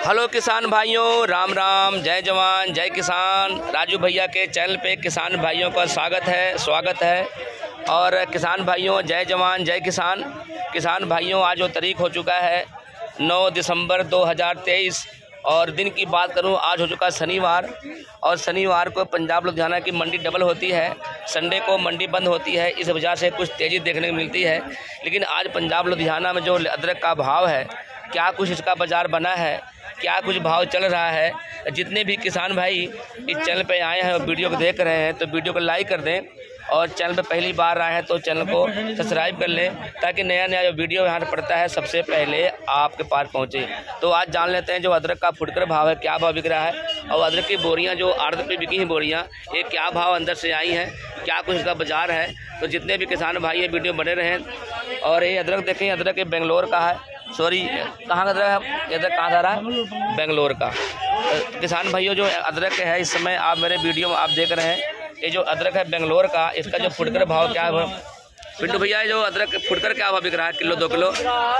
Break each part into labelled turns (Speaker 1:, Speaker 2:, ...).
Speaker 1: Hello किसान भाइयों, राम राम, जय जवान जय किसान। राजू भैया के चैनल पे किसान भाइयों का स्वागत है। और किसान भाइयों, जय जवान जय किसान। किसान भाइयों, आज वो तारीख हो चुका है 9 दिसंबर 2023 और दिन की बात करूं, आज हो चुका शनिवार। और शनिवार को पंजाब लुधियाना की मंडी डबल होती है, संडे को मंडी बंद होती है। इस वजह से कुछ तेज़ी देखने को मिलती है। लेकिन आज पंजाब लुधियाना में जो अदरक का भाव है, क्या कुछ इसका बाज़ार बना है, क्या कुछ भाव चल रहा है। जितने भी किसान भाई इस चैनल पे आए हैं और वीडियो को देख रहे हैं तो वीडियो को लाइक कर दें, और चैनल पे पहली बार आए हैं तो चैनल को सब्सक्राइब कर लें, ताकि नया जो वीडियो यहाँ पड़ता है सबसे पहले आपके पास पहुँचे। तो आज जान लेते हैं जो अदरक का फुटकर भाव है, क्या भाव बिक रहा है, और अदरक की बोरियाँ जो आड़त पे बिकी हैं बोरियाँ, ये क्या भाव अंदर से आई हैं, क्या कुछ इसका बाज़ार है। तो जितने भी किसान भाई ये वीडियो बने रहें। और ये अदरक देखें, अदरक ये बेंगलोर का है, सॉरी कहाँ का अदरक है, अदरक कहाँ जा रहा है, बेंगलोर का। किसान भाइयों, जो अदरक है इस समय आप मेरे वीडियो में आप देख रहे हैं, ये जो अदरक है बेंगलोर का, इसका जो फुटकर भाव क्या है पिंटू भैया, जो अदरक फुटकर क्या भाव बिक रहा है, किलो 2 किलो?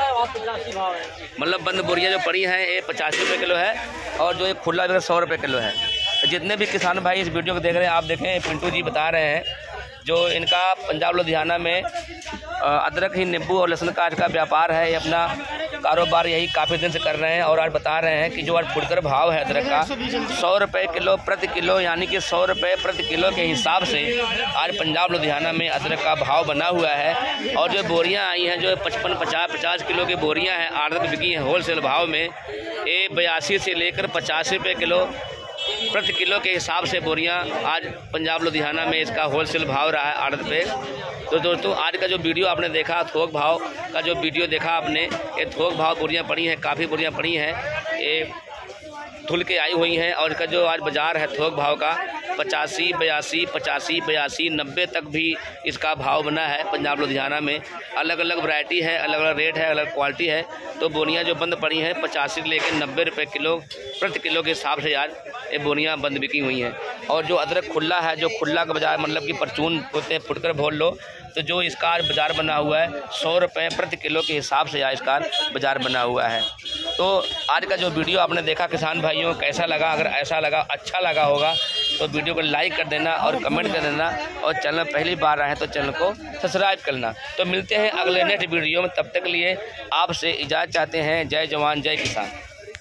Speaker 1: मतलब बंद बोरियाँ जो पड़ी हैं ये 85 रुपये किलो है, और जो ये खुला 100 रुपये किलो है। जितने भी किसान भाई इस वीडियो को देख रहे हैं, आप देखें पिंटू जी बता रहे हैं जो इनका पंजाब लुधियाना में अदरक ही नींबू और लहसुन का आज का व्यापार है। ये अपना कारोबार यही काफ़ी दिन से कर रहे हैं। और आज बता रहे हैं कि जो आज फुटकर भाव है अदरक का 100 रुपये किलो प्रति किलो, यानी कि 100 रुपये प्रति किलो के हिसाब से आज पंजाब लुधियाना में अदरक का भाव बना हुआ है। और जो बोरियां आई हैं, जो 55-50 किलो की बोरियां हैं, आड़त बिकी हैं होलसेल भाव में, ये 82 से लेकर 85 रुपये किलो प्रति किलो के हिसाब से बोरियां आज पंजाब लुधियाना में इसका होलसेल भाव रहा है आड़त पे। तो दोस्तों, आज का जो वीडियो आपने देखा, थोक भाव का जो वीडियो देखा आपने, ये थोक भाव बोरियां पड़ी हैं, काफ़ी बोरियां पड़ी हैं, ये धुल के आई हुई हैं। और इसका जो आज बाज़ार है थोक भाव का 85, 82, 90 तक भी इसका भाव बना है पंजाब लुधियाना में। अलग अलग वैरायटी है, अलग अलग रेट है, अलग क्वालिटी है। तो बोरियां जो बंद पड़ी हैं 85 से लेकर 90 रुपये किलो प्रति किलो के हिसाब से आज ये बोरियां बंद बिकी हुई हैं। और जो अदरक खुला है, जो खुला का बाज़ार मतलब कि परचून होते हैं, फुटकर बोल लो, तो जो इसका आज बाज़ार बना हुआ है 100 रुपये प्रति किलो के हिसाब से आज इसका बाज़ार बना हुआ है। तो आज का जो वीडियो आपने देखा किसान भाइयों, कैसा लगा? अगर ऐसा लगा, अच्छा लगा होगा तो वीडियो को लाइक कर देना और कमेंट कर देना, और चैनल पहली बार आए तो चैनल को सब्सक्राइब करना। तो मिलते हैं अगले नेक्स्ट वीडियो में, तब तक के लिए आपसे इजाज़त चाहते हैं। जय जवान जय किसान।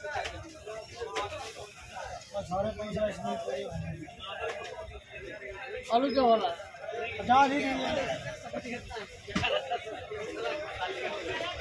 Speaker 2: आलू क्या वाला 50 ही